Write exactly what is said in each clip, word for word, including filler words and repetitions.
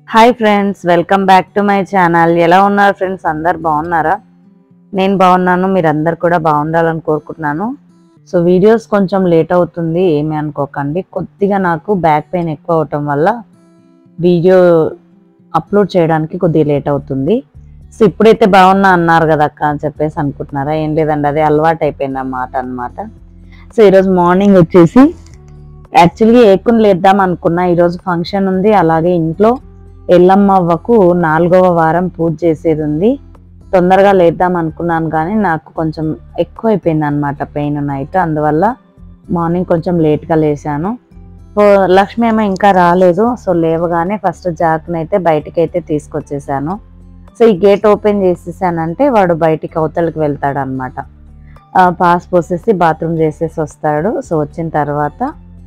Hi friends, welcome back to my channel. ఎలా ఉన్నారు friends? అందరు బాగున్నారా? నేను బాగున్నాను, మీరందరు కూడా బాగుండాలని కోరుకుంటున్నాను. సో వీడియోస్ కొంచెం లేట్ అవుతుంది, ఏమీ అనుకోకండి. కొద్దిగా నాకు బ్యాక్ పెయిన్ ఎక్కువ అవటం వల్ల వీడియో అప్లోడ్ చేయడానికి కొద్దిగా లేట్ అవుతుంది. సో ఇప్పుడైతే బాగున్నా అన్నారు కదా అక్క అని చెప్పేసి అనుకుంటున్నారా? ఏం లేదండి, అదే అలవాటు అయిపోయింది అన్నమాట అనమాట సో ఈరోజు మార్నింగ్ వచ్చేసి యాక్చువల్గా ఏకుని లేద్దాం అనుకున్నా. ఈరోజు ఫంక్షన్ ఉంది, అలాగే ఇంట్లో ఎల్లమ్మ అవ్వకు నాలుగవ వారం పూజ చేసేది ఉంది. తొందరగా లేద్దాం అనుకున్నాను కానీ నాకు కొంచెం ఎక్కువ అయిపోయింది అనమాట పెయిన్ నైట్. అందువల్ల మార్నింగ్ కొంచెం లేట్గా లేసాను. సో లక్ష్మి ఏమో ఇంకా రాలేదు. సో లేవగానే ఫస్ట్ జాక్ని అయితే బయటికి అయితే తీసుకొచ్చేసాను. సో ఈ గేట్ ఓపెన్ చేసేసానంటే వాడు బయటికి అవతలకి వెళ్తాడు అనమాట. పాస్ పోసేసి బాత్రూమ్ చేసేసి వస్తాడు. సో వచ్చిన తర్వాత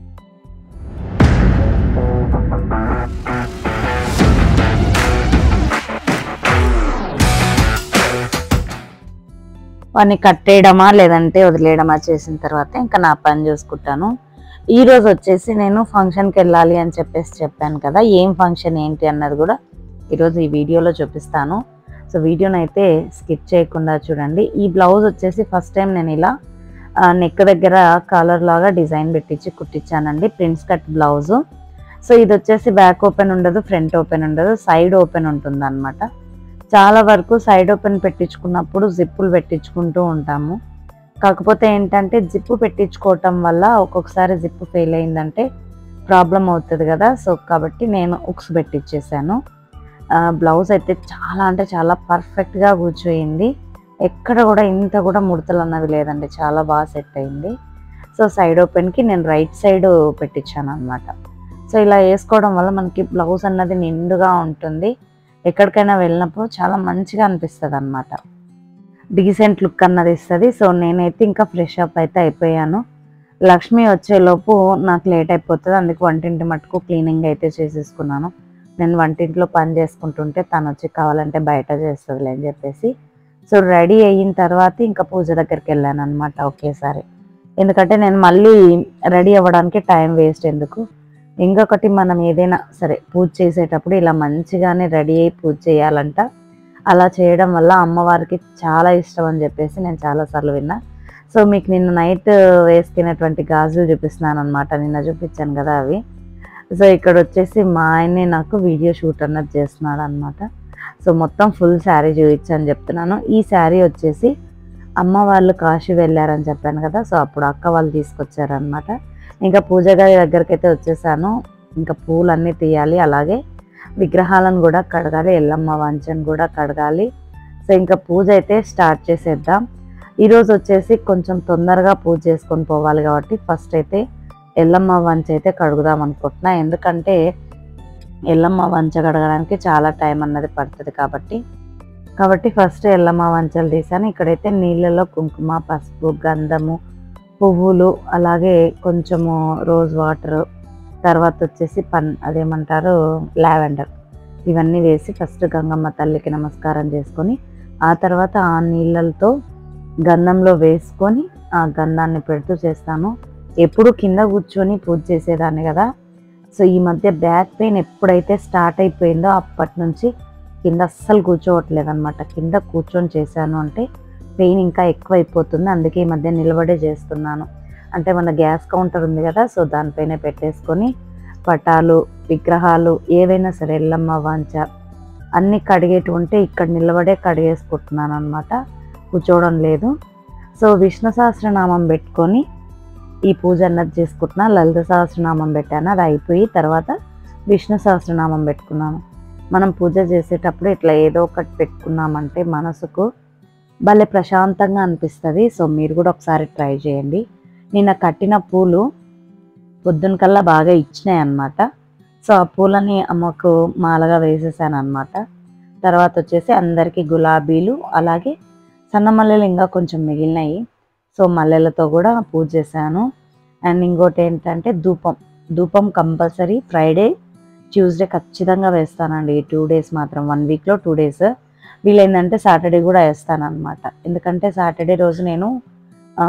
వాడిని కట్టేయడమా లేదంటే వదిలేయడమా చేసిన తర్వాత ఇంకా నా పని చూసుకుంటాను. ఈరోజు వచ్చేసి నేను ఫంక్షన్కి వెళ్ళాలి అని చెప్పేసి చెప్పాను కదా, ఏం ఫంక్షన్ ఏంటి అన్నది కూడా ఈరోజు ఈ వీడియోలో చూపిస్తాను. సో వీడియోని అయితే స్కిప్ చేయకుండా చూడండి. ఈ బ్లౌజ్ వచ్చేసి ఫస్ట్ టైం నేను ఇలా నెక్ దగ్గర కాలర్ లాగా డిజైన్ పెట్టించి కుట్టించానండి, ప్రిన్స్ కట్ బ్లౌజు. సో ఇది వచ్చేసి బ్యాక్ ఓపెన్ ఉండదు, ఫ్రంట్ ఓపెన్ ఉండదు, సైడ్ ఓపెన్ ఉంటుంది అనమాట. చాలా వరకు సైడ్ ఓపెన్ పెట్టించుకున్నప్పుడు జిప్పులు పెట్టించుకుంటూ ఉంటాము. కాకపోతే ఏంటంటే జిప్పు పెట్టించుకోవటం వల్ల ఒక్కొక్కసారి జిప్పు ఫెయిల్ అయిందంటే ప్రాబ్లం అవుతుంది కదా. సో కాబట్టి నేను ఉక్స్ పెట్టించేసాను. బ్లౌజ్ అయితే చాలా అంటే చాలా పర్ఫెక్ట్గా కూర్చోయింది. ఎక్కడ కూడా ఇంత కూడా ముడతలు అన్నది లేదండి, చాలా బాగా సెట్ అయింది. సో సైడ్ ఓపెన్కి నేను రైట్ సైడ్ పెట్టించాను అనమాట. సో ఇలా వేసుకోవడం వల్ల మనకి బ్లౌజ్ అన్నది నిండుగా ఉంటుంది. ఎక్కడికైనా వెళ్ళినప్పుడు చాలా మంచిగా అనిపిస్తుంది అనమాట, డీసెంట్ లుక్ అన్నది ఇస్తుంది. సో నేనైతే ఇంకా ఫ్రెష్ అప్ అయితే అయిపోయాను. లక్ష్మి వచ్చేలోపు నాకు లేట్ అయిపోతుంది, అందుకు వంటింటి మటుకు క్లీనింగ్ అయితే చేసేసుకున్నాను. నేను వంటింట్లో పని చేసుకుంటుంటే తను వచ్చి కావాలంటే బయట చేస్తుందిలే అని చెప్పేసి సో రెడీ అయిన తర్వాత ఇంకా పూజ దగ్గరికి వెళ్ళాను అనమాట ఒకేసారి. ఎందుకంటే నేను మళ్ళీ రెడీ అవ్వడానికి టైం వేస్ట్ ఎందుకు. ఇంకొకటి, మనం ఏదైనా సరే పూజ చేసేటప్పుడు ఇలా మంచిగానే రెడీ అయ్యి పూజ చేయాలంట. అలా చేయడం వల్ల అమ్మవారికి చాలా ఇష్టం అని చెప్పేసి నేను చాలాసార్లు విన్నా. సో మీకు నిన్న నైట్ వేసుకునేటువంటి గాజులు చూపిస్తున్నాను అనమాట, నిన్న చూపించాను కదా అవి. సో ఇక్కడ వచ్చేసి మా ఆయనే నాకు వీడియో షూట్ అన్నది చేస్తున్నాడు అనమాట. సో మొత్తం ఫుల్ శారీ చూపించని చెప్తున్నాను. ఈ శారీ వచ్చేసి అమ్మ వాళ్ళు కాశీ వెళ్ళారని చెప్పాను కదా, సో అప్పుడు అక్క వాళ్ళు తీసుకొచ్చారనమాట. ఇంకా పూజ గది దగ్గరికి అయితే వచ్చేసాను. ఇంకా పూలన్నీ తీయాలి, అలాగే విగ్రహాలను కూడా కడగాలి, ఎల్లమ్మ వంచను కూడా కడగాలి. సో ఇంకా పూజ అయితే స్టార్ట్ చేసేద్దాం. ఈరోజు వచ్చేసి కొంచెం తొందరగా పూజ చేసుకొని పోవాలి కాబట్టి ఫస్ట్ అయితే ఎల్లమ్మ వంచ అయితే కడుగుదాం అనుకుంటున్నా. ఎందుకంటే ఎల్లమ్మ వంచ కడగడానికి చాలా టైం అన్నది పడుతుంది కాబట్టి కాబట్టి ఫస్ట్ ఎల్లమ్మ వంచలు తీసాను. ఇక్కడైతే నీళ్ళలో కుంకుమ, పసుపు, గంధము, పువ్వులు, అలాగే కొంచెము రోజ్ వాటర్, తర్వాత వచ్చేసి పన్ అదేమంటారు లావెండర్, ఇవన్నీ వేసి ఫస్ట్ గంగమ్మ తల్లికి నమస్కారం చేసుకొని ఆ తర్వాత ఆ నీళ్ళతో గంధంలో వేసుకొని ఆ గంధాన్ని పెడుతూ చేస్తాను. ఎప్పుడు కింద కూర్చొని పూజ చేసేదాన్ని కదా. సో ఈ మధ్య బ్యాక్ పెయిన్ ఎప్పుడైతే స్టార్ట్ అయిపోయిందో అప్పటి నుంచి కింద అస్సలు కూర్చోవట్లేదు అనమాట. కింద కూర్చొని చేశాను అంటే పెయిన్ ఇంకా ఎక్కువ అయిపోతుంది. అందుకే ఈ మధ్య నిలబడే చేస్తున్నాను. అంటే మన గ్యాస్ కౌంటర్ ఉంది కదా, సో దానిపైన పెట్టేసుకొని పటాలు, విగ్రహాలు ఏవైనా సరే ఎల్లమ్మ వంచ అన్నీ కడిగేటి ఉంటే ఇక్కడ నిలబడే కడిగేసుకుంటున్నాను అనమాట, కూర్చోవడం లేదు. సో విష్ణు సహస్రనామం పెట్టుకొని ఈ పూజ అన్నది చేసుకుంటున్నా. లలిత సహస్రనామం పెట్టాను, అది అయిపోయి తర్వాత విష్ణు సహస్రనామం పెట్టుకున్నాను. మనం పూజ చేసేటప్పుడు ఇట్లా ఏదో ఒకటి పెట్టుకున్నామంటే మనసుకు భలే ప్రశాంతంగా అనిపిస్తుంది. సో మీరు కూడా ఒకసారి ట్రై చేయండి. నిన్న కట్టిన పూలు పొద్దున కల్లా బాగా ఇచ్చినాయి అన్నమాట. సో ఆ పూలని అమ్మకు మాలగా వేసేసాను అనమాట. తర్వాత వచ్చేసి అందరికీ గులాబీలు, అలాగే సన్న మల్లెలు ఇంకా కొంచెం మిగిలినాయి. సో మల్లెలతో కూడా పూజ చేశాను. అండ్ ఇంకోటి ఏంటంటే ధూపం ధూపం కంపల్సరీ ఫ్రైడే, ట్యూస్డే ఖచ్చితంగా వేస్తానండి. ఈ టూ డేస్ మాత్రం, వన్ వీక్లో టూ డేస్ వీలైందంటే సాటర్డే కూడా వేస్తాను అనమాట. ఎందుకంటే సాటర్డే రోజు నేను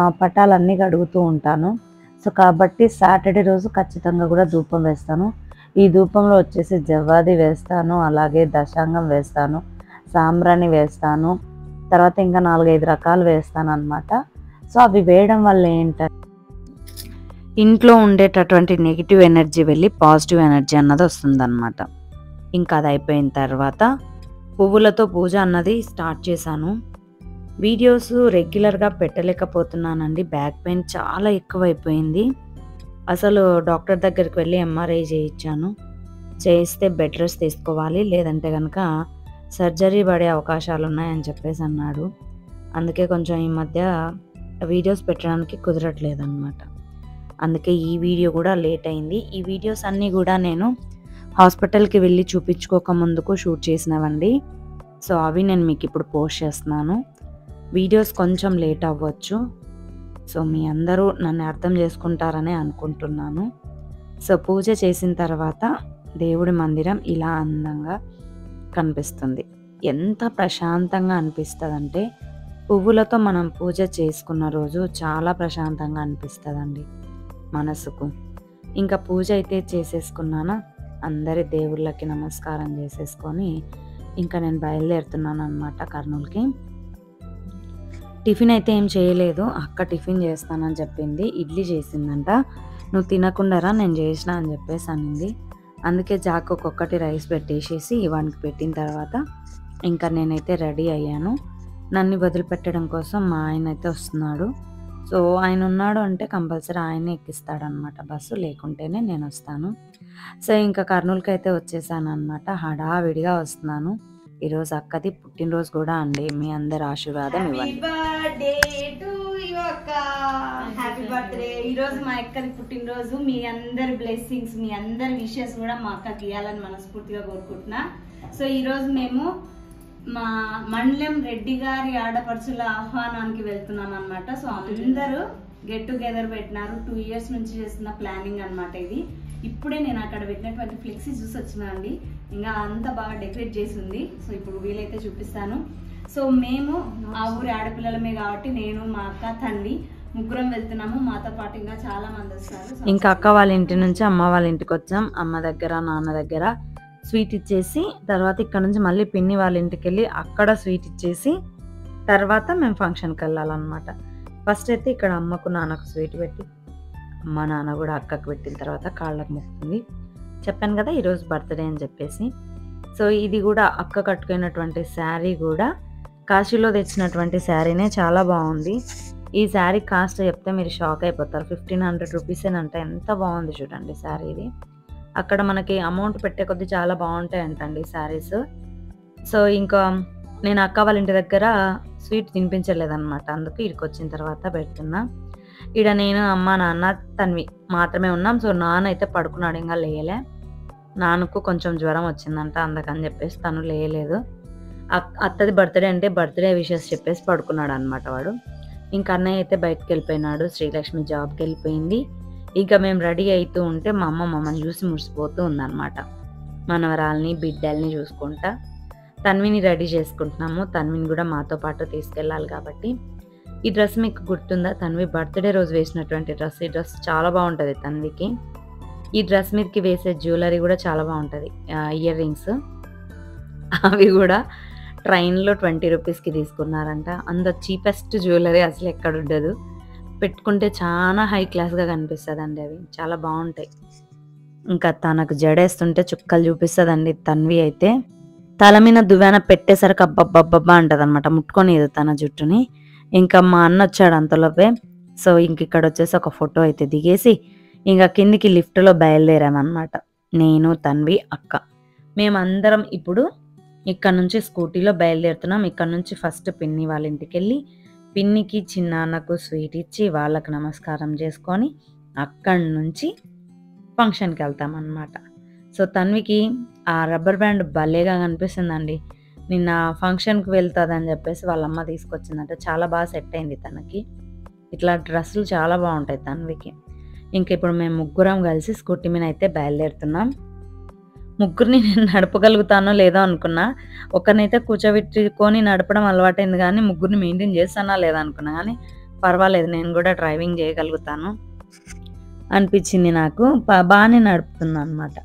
పటాలన్నీ కడుగుతూ ఉంటాను. సో కాబట్టి సాటర్డే రోజు ఖచ్చితంగా కూడా ధూపం వేస్తాను. ఈ ధూపంలో వచ్చేసి జవ్వాది వేస్తాను, అలాగే దశాంగం వేస్తాను, సాంబ్రాణి వేస్తాను, తర్వాత ఇంకా నాలుగైదు రకాలు వేస్తాను అనమాట. సో అవి వేయడం వల్ల ఏంటంటే ఇంట్లో ఉండేటటువంటి నెగిటివ్ ఎనర్జీ వెళ్ళి పాజిటివ్ ఎనర్జీ అన్నది వస్తుందన్నమాట. ఇంకా అది అయిపోయిన తర్వాత పువ్వులతో పూజ అన్నది స్టార్ట్ చేశాను. వీడియోస్ రెగ్యులర్గా పెట్టలేకపోతున్నానండి, బ్యాక్ పెయిన్ చాలా ఎక్కువైపోయింది. అసలు డాక్టర్ దగ్గరికి వెళ్ళి ఎంఆర్ఐ చేయించాను. చేయిస్తే బెడ్ రెస్ట్ తీసుకోవాలి, లేదంటే కనుక సర్జరీ పడే అవకాశాలు ఉన్నాయని చెప్పేసి అన్నాడు. అందుకే కొంచెం ఈ మధ్య వీడియోస్ పెట్టడానికి కుదరట్లేదు అనమాట. అందుకే ఈ వీడియో కూడా లేట్ అయింది. ఈ వీడియోస్ అన్నీ కూడా నేను హాస్పిటల్కి వెళ్ళి చూపించుకోక ముందుకు షూట్ చేసినవండి. సో అవి నేను మీకు ఇప్పుడు పోస్ట్ చేస్తున్నాను. వీడియోస్ కొంచెం లేట్ అవ్వచ్చు, సో మీ అందరూ నన్ను అర్థం చేసుకుంటారనే అనుకుంటున్నాను. సో పూజ చేసిన తర్వాత దేవుడి మందిరం ఇలా అందంగా కనిపిస్తుంది. ఎంత ప్రశాంతంగా అనిపిస్తుందంటే పువ్వులతో మనం పూజ చేసుకున్న రోజు చాలా ప్రశాంతంగా అనిపిస్తుందండి మనసుకు. ఇంకా పూజ అయితే చేసేసుకున్నానా, అందరి దేవుళ్ళకి నమస్కారం చేసేసుకొని ఇంకా నేను బయలుదేరుతున్నాను అనమాట కర్నూలుకి. టిఫిన్ అయితే ఏం చేయలేదు, అక్క టిఫిన్ చేస్తానని చెప్పింది. ఇడ్లీ చేసిందంట. నువ్వు తినకుండారా, నేను చేసిన అని చెప్పేసి అనింది. అందుకే జాక్ ఒక్కొక్కటి రైస్ పెట్టేసేసి వానికి పెట్టిన తర్వాత ఇంకా నేనైతే రెడీ అయ్యాను. నన్ను వదిలిపెట్టడం కోసం మా ఆయన అయితే వస్తున్నాడు. సో ఆయన ఉన్నాడు అంటే కంపల్సరీ ఆయనే ఎక్కిస్తాడనమాట బస్సు, లేకుంటేనే నేను వస్తాను. సో ఇంకా కర్నూలుకి అయితే వచ్చేసాను అనమాట. హడావిడిగా వస్తున్నాను. ఈరోజు అక్కది పుట్టినరోజు కూడా అండి. మీ అందరి ఆశీర్వాదం ఇవ్వండి. Happy birthday. ఈరోజు మా అక్కది పుట్టినరోజు. మీ అందరి బ్లెస్సింగ్స్, మీ అందరి విషెస్ కూడా మా అక్కకి ఇవ్వాలని మనస్ఫూర్తిగా కోరుకుంటున్నా. సో ఈరోజు మేము మా మండలం రెడ్డి గారి ఆడపడుచుల ఆహ్వానానికి వెళ్తున్నాం అనమాట. సో అందరూ గెట్ టుగెదర్ పెట్టినారు. టూ ఇయర్స్ నుంచి చేస్తున్న ప్లానింగ్ అనమాట ఇది. ఇప్పుడే నేను అక్కడ పెట్టినటువంటి ఫ్లెక్సీ చూసి వచ్చినా అండి. ఇంకా అంతా బాగా డెకరేట్ చేసి ఉంది. సో ఇప్పుడు వీలైతే చూపిస్తాను. సో మేము ఆ ఊరి ఆడపిల్లలమే కాబట్టి నేను, మా అక్క, తండ్రి ముగ్గురం వెళ్తున్నాము. మాతో పాటు ఇంకా చాలా మంది వస్తారు. ఇంకా అక్క వాళ్ళ ఇంటి నుంచి అమ్మ వాళ్ళ ఇంటికి వచ్చాం. అమ్మ దగ్గర నాన్న దగ్గర స్వీట్ ఇచ్చేసి తర్వాత ఇక్కడ నుంచి మళ్ళీ పిన్ని వాళ్ళ ఇంటికి వెళ్ళి అక్కడ స్వీట్ ఇచ్చేసి తర్వాత మేము ఫంక్షన్కి వెళ్ళాలన్నమాట. ఫస్ట్ అయితే ఇక్కడ అమ్మకు నాన్నకు స్వీట్ పెట్టి అమ్మ నాన్న కూడా అక్కకు పెట్టిన తర్వాత కాళ్ళకు మొక్కుతుంది. చెప్పాను కదా ఈరోజు బర్త్డే అని చెప్పేసి. సో ఇది కూడా అక్క కట్టుకున్నటువంటి శారీ కూడా కాశీలో తెచ్చినటువంటి శారీనే, చాలా బాగుంది. ఈ శారీ కాస్ట్ చెప్తే మీరు షాక్ అయిపోతారు. ఫిఫ్టీన్ హండ్రెడ్ రూపీసేనంట. ఎంత బాగుంది చూడండి శారీ ఇది. అక్కడ మనకి అమౌంట్ పెట్టే కొద్దీ చాలా బాగుంటాయి అంటండి శారీస్. సో ఇంకా నేను అక్క వాళ్ళ ఇంటి దగ్గర స్వీట్ తినిపించలేదన్నమాట, అందుకు ఇక్కడికి వచ్చిన తర్వాత పెడుతున్నా. ఈడ నేను అమ్మ నాన్న తన్వి మాత్రమే ఉన్నాం. సో నాన్న అయితే పడుకున్నాడు, ఇంకా లేయలే. నాన్నకు కొంచెం జ్వరం వచ్చిందంట, అందుకని చెప్పేసి తను లేయలేదు. అత్తది బర్త్డే అంటే బర్త్డే విషెస్ చెప్పేసి పడుకున్నాడు అనమాట వాడు. ఇంకా అన్నయ్య అయితే బయటకు వెళ్ళిపోయినాడు, శ్రీలక్ష్మి జాబ్కి వెళ్ళిపోయింది. ఇంకా మేము రెడీ అవుతూ ఉంటే మా అమ్మ మమ్మల్ని చూసి మురిసిపోతూ ఉందన్నమాట. మనవరాల్ని బిడ్డల్ని చూసుకుంటా తన్విని రెడీ చేసుకుంటున్నాము. తన్విని కూడా మాతో పాటు తీసుకెళ్ళాలి కాబట్టి. ఈ డ్రెస్ మీకు గుర్తుందా? తన్వి బర్త్డే రోజు వేసినటువంటి డ్రెస్. ఈ డ్రెస్ చాలా బాగుంటుంది తన్వికి. ఈ డ్రెస్ మీదకి వేసే జ్యువెలరీ కూడా చాలా బాగుంటుంది. ఇయర్ రింగ్స్ అవి కూడా ట్రైన్లో ట్వంటీ రూపీస్కి తీసుకున్నారంట. అంత చీపెస్ట్ జ్యువెలరీ అసలు ఎక్కడ ఉండదు. పెట్టుకుంటే చాలా హై క్లాస్గా కనిపిస్తుంది అండి. అవి చాలా బాగుంటాయి. ఇంకా తనకు జడేస్తుంటే చుక్కలు చూపిస్తుందండి తన్వి అయితే. తల మీద దువ్వాన పెట్టేసరికి అబ్బబ్బబ్బబ్బా అంటది అనమాట, ముట్టుకొని తన జుట్టుని. ఇంకా మా అన్న వచ్చాడు అంతలోపే. సో ఇంక ఇక్కడ వచ్చేసి ఒక ఫోటో అయితే దిగేసి ఇంకా కిందికి లిఫ్ట్లో బయలుదేరామన్నమాట. నేను తన్వి అక్క మేమందరం ఇప్పుడు ఇక్కడ నుంచి స్కూటీలో బయలుదేరుతున్నాం. ఇక్కడ నుంచి ఫస్ట్ పిన్ని వాళ్ళ ఇంటికి వెళ్ళి పిన్నికి చిన్నాన్నకు స్వీట్ ఇచ్చి వాళ్ళకు నమస్కారం చేసుకొని అక్కడి నుంచి ఫంక్షన్కి వెళ్తాం అన్నమాట. సో తన్వికి ఆ రబ్బర్ బ్యాండ్ భలేగా కనిపిస్తుందండి. నిన్న ఫంక్షన్కి వెళ్తుందని చెప్పేసి వాళ్ళమ్మ తీసుకొచ్చిందంట. చాలా బాగా సెట్ అయింది తనకి. ఇట్లా డ్రెస్సులు చాలా బాగుంటాయి తన్వికి. ఇంక ఇప్పుడు మేము ముగ్గురం కలిసి స్కూటీ మీద అయితే బయలుదేరుతున్నాం. ముగ్గురిని నేను నడపగలుగుతానో లేదో అనుకున్నా. ఒకరినైతే కూర్చోబెట్టుకొని నడపడం అలవాటైంది, కానీ ముగ్గురిని మెయింటైన్ చేస్తానా లేదా అనుకున్నా. కానీ పర్వాలేదు, నేను కూడా డ్రైవింగ్ చేయగలుగుతాను అనిపించింది నాకు. బాగానే నడుపుతున్నాను అనమాట.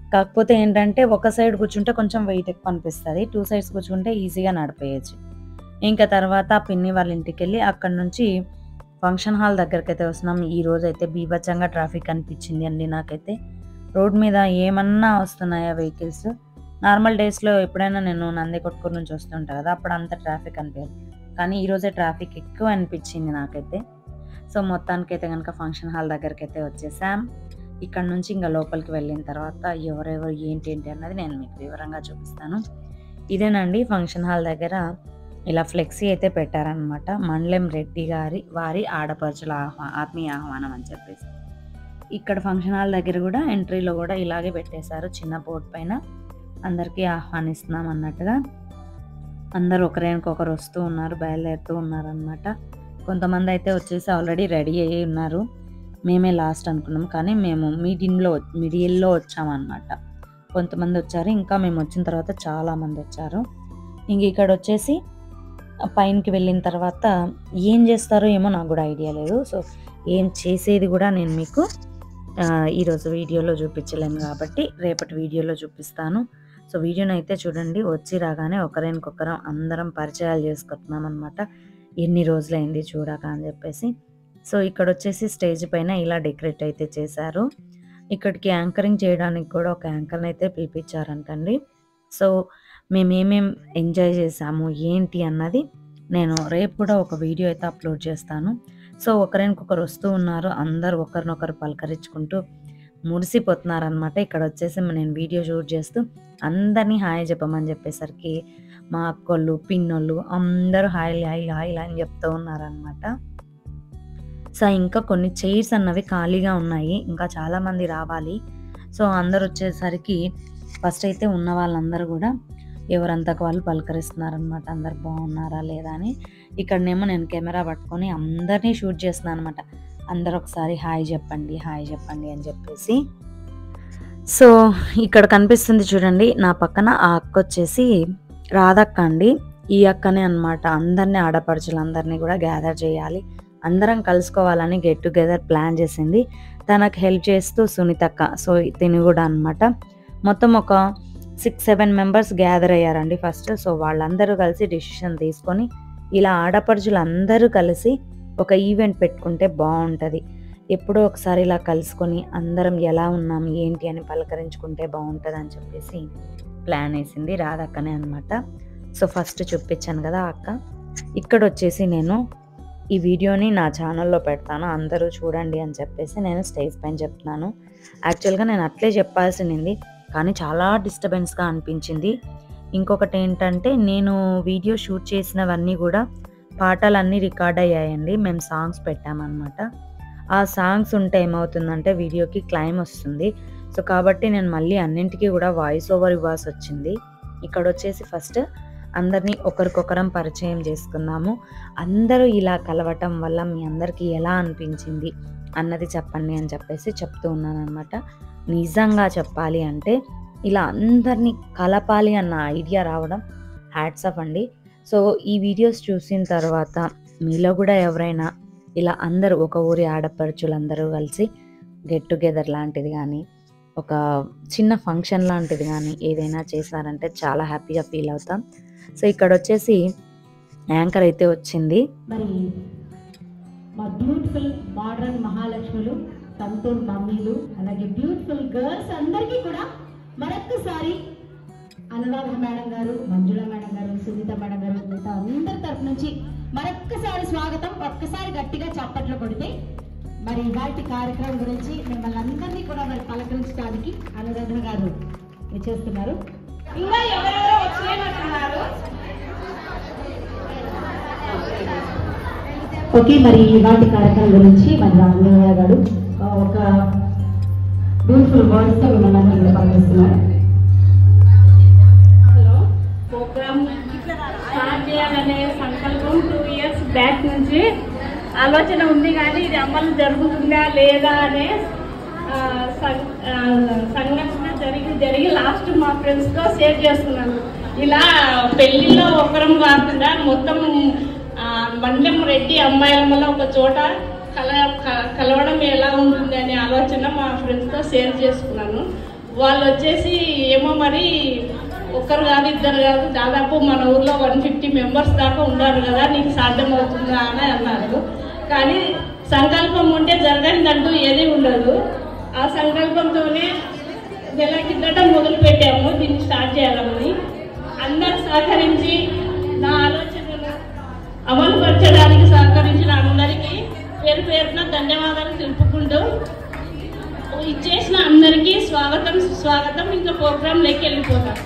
కాకపోతే ఏంటంటే ఒక సైడ్ కూర్చుంటే కొంచెం వెయిట్ ఎక్కువ అనిపిస్తుంది, టూ సైడ్స్ కూర్చుంటే ఈజీగా నడిపేయచ్చు. ఇంకా తర్వాత పిన్ని వాళ్ళ ఇంటికి వెళ్ళి అక్కడ నుంచి ఫంక్షన్ హాల్ దగ్గరికి అయితే వస్తున్నాం. ఈ రోజు అయితే బీభత్సంగా ట్రాఫిక్ అనిపించింది అండి నాకైతే. రోడ్ మీద ఏమన్నా వస్తున్నాయా వెహికల్స్? నార్మల్ డేస్లో ఎప్పుడైనా నేను నందికొట్కూరు నుంచి వస్తుంటా కదా, అప్పుడు అంత ట్రాఫిక్ అనిపించదు, కానీ ఈరోజే ట్రాఫిక్ ఎక్కువ అనిపించింది నాకైతే. సో మొత్తానికైతే కనుక ఫంక్షన్ హాల్ దగ్గరికి అయితే వచ్చేసాం. ఇక్కడ నుంచి ఇంకా లోపలికి వెళ్ళిన తర్వాత ఎవరెవరు ఏంటి ఏంటి అన్నది నేను మీకు వివరంగా చూపిస్తాను. ఇదేనండి ఫంక్షన్ హాల్ దగ్గర ఇలా ఫ్లెక్సీ అయితే పెట్టారనమాట, మండలం రెడ్డి గారి వారి ఆడపడుచుల ఆహ్వా ఆత్మీయ ఆహ్వానం అని చెప్పేసి. ఇక్కడ ఫంక్షన్ హాల్ దగ్గర కూడా ఎంట్రీలో కూడా ఇలాగే పెట్టేశారు, చిన్న బోర్డు పైన అందరికీ ఆహ్వానిస్తున్నాం అన్నట్టుగా. అందరూ ఒకరికొకరు వస్తూ ఉన్నారు, బయలుదేరుతూ ఉన్నారు అనమాట. కొంతమంది అయితే వచ్చేసి ఆల్రెడీ రెడీ అయ్యి ఉన్నారు. మేమే లాస్ట్ అనుకున్నాం, కానీ మేము మీడియంలో మిడిల్లో వచ్చామన్నమాట. కొంతమంది వచ్చారు, ఇంకా మేము వచ్చిన తర్వాత చాలామంది వచ్చారు. ఇంక ఇక్కడ వచ్చేసి పైనకి వెళ్ళిన తర్వాత ఏం చేస్తారో ఏమో నాకు కూడా ఐడియా లేదు. సో ఏం చేసేది కూడా నేను మీకు ఈరోజు వీడియోలో చూపించలేను కాబట్టి రేపటి వీడియోలో చూపిస్తాను. సో వీడియోని అయితే చూడండి. వచ్చి రాగానే ఒకరికొకరం అందరం పరిచయాలు చేసుకుంటున్నాం అనమాట, ఎన్ని రోజులైంది చూడక అని చెప్పేసి. సో ఇక్కడ వచ్చేసి స్టేజ్ పైన ఇలా డెకరేట్ అయితే చేశారు. ఇక్కడికి యాంకరింగ్ చేయడానికి కూడా ఒక యాంకర్ని అయితే పిలిపించారంటండి. సో మేమేమేం ఎంజాయ్ చేసాము ఏంటి అన్నది నేను రేపు కూడా ఒక వీడియో అయితే అప్లోడ్ చేస్తాను. సో ఒకరికొకరు వస్తూ ఉన్నారు, అందరు ఒకరినొకరు పలకరించుకుంటూ మురిసిపోతున్నారు అనమాట. ఇక్కడ వచ్చేసి నేను వీడియో షూట్ చేస్తూ అందరినీ హాయ్ చెప్పమని చెప్పేసరికి మా అక్కోళ్ళు పిన్నోళ్ళు అందరూ హాయ్ హాయ్ హాయ్ అని చెప్తూ ఉన్నారనమాట. సో ఇంకా కొన్ని చైర్స్ అన్నవి ఖాళీగా ఉన్నాయి, ఇంకా చాలామంది రావాలి. సో అందరు వచ్చేసరికి ఫస్ట్ అయితే ఉన్న వాళ్ళందరూ కూడా ఎవరంతకు వాళ్ళు పలకరిస్తున్నారనమాట, అందరు బాగున్నారా లేదా అని. ఇక్కడనేమో నేను కెమెరా పట్టుకొని అందరినీ షూట్ చేస్తున్నాను అనమాట. అందరు ఒకసారి హాయ్ చెప్పండి హాయ్ చెప్పండి అని చెప్పేసి. సో ఇక్కడ కనిపిస్తుంది చూడండి నా పక్కన ఆ అక్క వచ్చేసి రాధక్క అండి. ఈ అక్కనే అనమాట అందరినీ ఆడపడుచులు అందరినీ కూడా గ్యాదర్ చేయాలి, అందరం కలుసుకోవాలని గెట్ టుగెదర్ ప్లాన్ చేసింది. తనకు హెల్ప్ చేస్తూ సునీతక్క, సో తిని కూడా అనమాట. మొత్తం ఒక సిక్స్ సెవెన్ మెంబర్స్ గ్యాదర్ అయ్యారండి ఫస్ట్. సో వాళ్ళందరూ కలిసి డిసిషన్ తీసుకొని ఇలా ఆడపడుచులు అందరూ కలిసి ఒక ఈవెంట్ పెట్టుకుంటే బాగుంటుంది, ఎప్పుడో ఒకసారి ఇలా కలుసుకొని అందరం ఎలా ఉన్నాం ఏంటి అని పలకరించుకుంటే బాగుంటుంది అని చెప్పేసి ప్లాన్ వేసింది రాధక్కనే అనమాట. సో ఫస్ట్ చూపించాను కదా అక్క. ఇక్కడ వచ్చేసి నేను ఈ వీడియోని నా ఛానల్లో పెడతాను, అందరూ చూడండి అని చెప్పేసి నేను స్టేజ్ పైన చెప్తున్నాను. యాక్చువల్గా నేను అట్లే చెప్పాల్సింది, కానీ చాలా డిస్టర్బెన్స్గా అనిపించింది. ఇంకొకటి ఏంటంటే నేను వీడియో షూట్ చేసినవన్నీ కూడా పాటలన్నీ రికార్డ్ అయ్యాయండి, మేము సాంగ్స్ పెట్టామన్నమాట. ఆ సాంగ్స్ ఉంటే ఏమవుతుందంటే వీడియోకి క్లైమ్ వస్తుంది. సో కాబట్టి నేను మళ్ళీ అన్నింటికీ కూడా వాయిస్ ఓవర్ ఇవ్వాల్సి వచ్చింది. ఇక్కడ వచ్చేసి ఫస్ట్ అందరినీ ఒకరికొకరం పరిచయం చేసుకున్నాము. అందరూ ఇలా కలవటం వల్ల మీ అందరికీ ఎలా అనిపించింది అన్నది చెప్పండి అని చెప్పేసి చెప్తూ ఉన్నాను అనమాట. నిజంగా చెప్పాలి అంటే ఇలా అందరినీ కలపాలి అన్న ఐడియా రావడం హ్యాట్స్ ఆఫ్ అండి. సో ఈ వీడియోస్ చూసిన తర్వాత మీలో కూడా ఎవరైనా ఇలా అందరూ ఒక ఊరి ఆడపడుచులందరూ కలిసి గెట్ టుగెదర్ లాంటిది కానీ ఒక చిన్న ఫంక్షన్ లాంటిది కానీ ఏదైనా చేశారంటే చాలా హ్యాపీగా ఫీల్ అవుతాం. సో ఇక్కడ వచ్చేసి యాంకర్ అయితే వచ్చింది. మరి మా బ్యూటిఫుల్ మోడర్న్ మహాలక్ష్ములు, సంతూర్ మమ్మీలు, అలాగే బ్యూటిఫుల్ గర్ల్స్ అందరికీ కూడా మరొక్కసారి అనురాధ మేడం గారు, మంజుల మేడం గారు, సునీత మేడం గారు, మిగతా అందరి తరఫు నుంచి మరొక్కసారి స్వాగతం. ఒక్కసారి గట్టిగా చప్పట్లు కొడితే మరి ఇవాటి కార్యక్రమం గురించి మిమ్మల్ని అందరినీ కూడా మరి పలకరించడానికి అనురాధ గారు చేస్తున్నారు. ఇంకా ఎవరెవరో వచ్చేయమంటున్నారు. ఓకే, మరి ఇవాటి కార్యక్రమం గురించి మరి రామయ్య గారు ఒక బ్యూటిఫుల్ వర్డ్స్ తో మిమ్మల్ని ఇక్కడ పలకరిస్తున్నారు. హలో, ప్రోగ్రామ్ స్టార్ట్ చేయాలనే సంకల్పం టూ ఇయర్స్ బ్యాక్ నుంచి ఆలోచన ఉంది, కానీ ఇది అమలు జరుగుతుందా లేదా అనే సంఘటన జరిగి జరిగి లాస్ట్ మా ఫ్రెండ్స్తో షేర్ చేస్తున్నాను. ఇలా పెళ్లిలో ఒకరం కాకుండా మొత్తం మండలం రెడ్డి అమ్మాయిల ఒక చోట కల కలవడం ఎలా ఉంటుంది అనే ఆలోచన మా ఫ్రెండ్స్తో షేర్ చేసుకున్నాను. వాళ్ళు వచ్చేసి ఏమో మరి ఒక్కరు కాదు ఇద్దరు కాదు దాదాపు మన ఊర్లో వన్ ఫిఫ్టీ మెంబర్స్ దాకా ఉన్నారు కదా, నీకు సాధ్యమవుతుందా అని అన్నారు. కానీ సంకల్పం ఉంటే జరగనిదంటూ ఏది ఉండదు. ఆ సంకల్పంతోనే నెల కిందట మొదలు పెట్టాము దీన్ని స్టార్ట్ చేయాలని. అందరు సహకరించి నా ఆలోచనలు అమలుపరచడానికి సహకరించిన అందరికీ పేరు పేరున ధన్యవాదాలు తెలుపుకుంటూ ఇచ్చేసిన అందరికీ స్వాగతం స్వాగతం ఇంకా ప్రోగ్రాం లేకి వెళ్ళిపోతాం.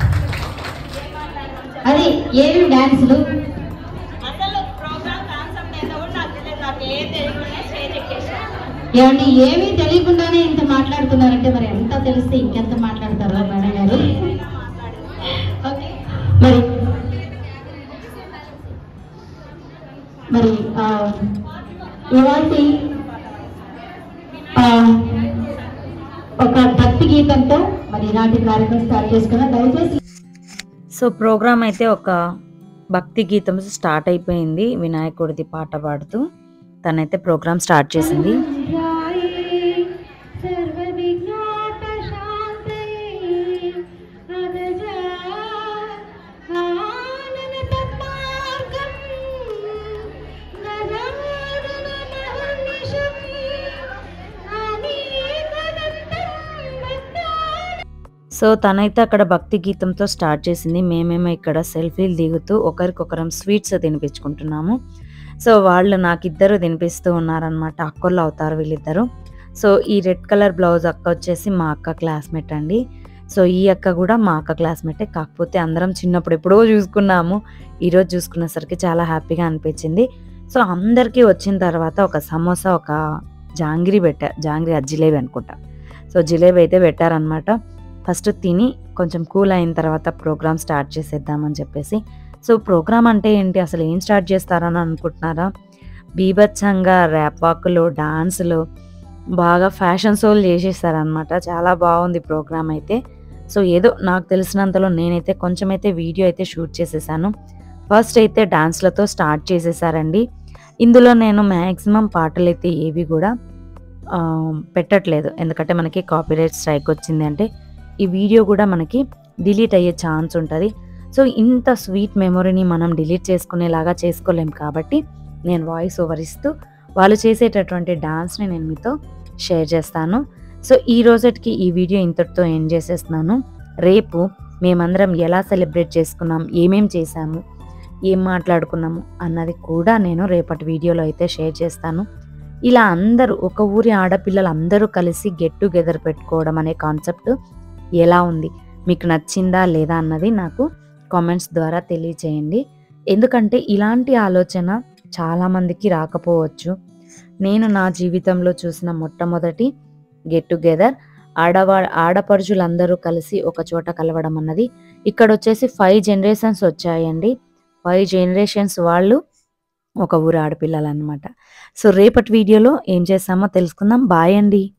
అది ఏమి డాన్సులు అసలు ప్రోగ్రామ్ కాన్సెప్ట్ ఏంటో కూడా నాకు తెలియదు. నాకు ఏ తెలియకుండా స్టేజ్ ఎక్కేసాను. ఏమండి ఏమీ తెలియకుండానే ఇంత మాట్లాడుతున్నారంటే మరి ఎంత తెలిస్తే ఇంకెంత మాట్లాడతారు మేడం గారు. ఓకే మరి మరి ఇవాటి ఒక భక్తి గీతంతో మరి ఈనాటి కార్యక్రమం స్టార్ట్ చేసుకున్నా. దయచేసి సో ప్రోగ్రామ్ అయితే ఒక భక్తి గీతం స్టార్ట్ అయిపోయింది. వినాయకుడిది పాట పాడుతూ తనైతే ప్రోగ్రామ్ స్టార్ట్ చేసింది. సో తనైతే అక్కడ భక్తి గీతంతో స్టార్ట్ చేసింది. మేమేమో ఇక్కడ సెల్ఫీలు దిగుతూ ఒకరికొకరం స్వీట్స్ తినిపించుకుంటున్నాము. సో వాళ్ళు నాకిద్దరు తినిపిస్తూ ఉన్నారనమాట. అక్కలు అవుతారు వీళ్ళిద్దరు. సో ఈ రెడ్ కలర్ బ్లౌజ్ అక్క వచ్చేసి మా అక్క క్లాస్మేట్ అండి. సో ఈ అక్క కూడా మా అక్క క్లాస్మేటే, కాకపోతే అందరం చిన్నప్పుడు ఎప్పుడో చూసుకున్నాము. ఈరోజు చూసుకునేసరికి చాలా హ్యాపీగా అనిపించింది. సో అందరికీ వచ్చిన తర్వాత ఒక సమోసా ఒక జాంగ్రీ పెట్టారు. జాంగ్రీ అది జిలేబీ అనుకుంటా. సో జిలేబీ అయితే పెట్టారనమాట. ఫస్ట్ తిని కొంచెం కూల్ అయిన తర్వాత ప్రోగ్రామ్ స్టార్ట్ చేసేద్దామని చెప్పేసి. సో ప్రోగ్రామ్ అంటే ఏంటి, అసలు ఏం స్టార్ట్ చేస్తారని అనుకుంటున్నారా? బీభత్సంగా ర్యాప్ వాకులు, డాన్సులు, బాగా ఫ్యాషన్ షోలు చేసేస్తారనమాట. చాలా బాగుంది ప్రోగ్రామ్ అయితే. సో ఏదో నాకు తెలిసినంతలో నేనైతే కొంచెం అయితే వీడియో అయితే షూట్ చేసేసాను. ఫస్ట్ అయితే డాన్స్లతో స్టార్ట్ చేసేసారండి. ఇందులో నేను మ్యాక్సిమం పాటలు అయితే ఏవి కూడా పెట్టట్లేదు, ఎందుకంటే మనకి కాపీరైట్ స్ట్రైక్ వచ్చింది అంటే ఈ వీడియో కూడా మనకి డిలీట్ అయ్యే ఛాన్స్ ఉంటుంది. సో ఇంత స్వీట్ మెమొరీని మనం డిలీట్ చేసుకునేలాగా చేసుకోలేం కాబట్టి నేను వాయిస్ ఓవర్ ఇస్తూ వాళ్ళు చేసేటటువంటి డాన్స్ని నేను మీతో షేర్ చేస్తాను. సో ఈ రోజుకి ఈ వీడియో ఇంతటితో ఎండ్ చేసేస్తున్నాను. రేపు మేమందరం ఎలా సెలబ్రేట్ చేసుకున్నాం, ఏమేం చేశాము, ఏం మాట్లాడుకున్నాము అన్నది కూడా నేను రేపటి వీడియోలో అయితే షేర్ చేస్తాను. ఇలా అందరూ ఒక ఊరి ఆడపిల్లలు అందరూ కలిసి గెట్ టుగెదర్ పెట్టుకోవడం అనే కాన్సెప్ట్ ఎలా ఉంది, మీకు నచ్చిందా లేదా అన్నది నాకు కామెంట్స్ ద్వారా తెలియచేయండి. ఎందుకంటే ఇలాంటి ఆలోచన చాలామందికి రాకపోవచ్చు. నేను నా జీవితంలో చూసిన మొట్టమొదటి గెట్ టుగెదర్ ఆడవా ఆడపడుచులందరూ కలిసి ఒక చోట కలవడం అన్నది. ఇక్కడ వచ్చేసి ఫైవ్ జనరేషన్స్ వచ్చాయండి. ఫైవ్ జనరేషన్స్ వాళ్ళు ఒక ఊరు ఆడపిల్లలు అనమాట. సో రేపటి వీడియోలో ఏం చేస్తామో తెలుసుకుందాం. బాయ్ అండి.